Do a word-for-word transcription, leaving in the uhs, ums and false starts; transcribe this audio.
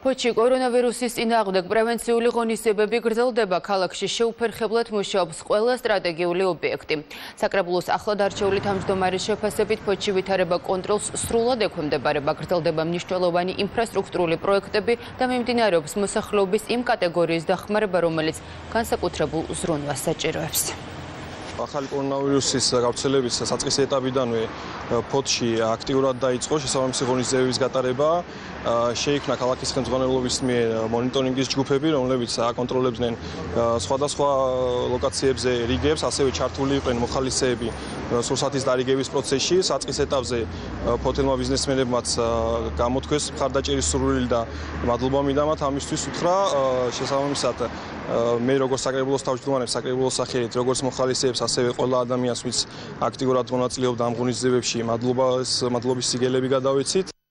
ფოთში კორონავირუსის წინააღმდეგ პრევენციული ღონისძიებები გრძელდება. ქალაქში შეუფერხებლად მუშაობს ყველა სტრატეგიული ობიექტი. საკრებულოს ახლად არჩეული თავმჯდომარის შეფასებით ფოთში ვითარება კონტროლს სრულად ექვემდებარება. გრძელდება მნიშვნელოვანი ინფრასტრუქტურული პროექტები და მიმდინარეობს მოსახლეობის იმ კატეგორიის დახმარება, რომელიც განსაკუთრებულ ზრუნვას საჭიროებს. ახალი კორონავირუსის გავრცელების საწყისი ეტაპიდანვე ფოთში აქტიურად დაიწყო შესაბამისი ღონისძიებების გატარება. შეიქმნა ქალაქის ხელმძღვანელობის მიერ მონიტორინგის ჯგუფები, რომლებიც აკონტროლებდნენ სხვადასხვა ლოკაციებზე რიგებს, ასევე ჩართული იყვნენ მოხალისეები სურსათის დარიგების პროცესში. საწყის ეტაპზე ფოთელმა ბიზნესმენებმაც გამოთქვეს მხარდაჭერის სურვილი და მადლობა მიდამათ ამისთვის უთხრა. შესაბამისად მე როგორც საკრებულოს თავმჯდომარეს საკრებულოს სახელით, როგორც მოხალისეებს, ასევე ყველა ადამიანს, ვინც აქტიურად მონაწილეობდა ამ ღონისძიებებში, მადლობას მადლობის სიგელები გადავეცით.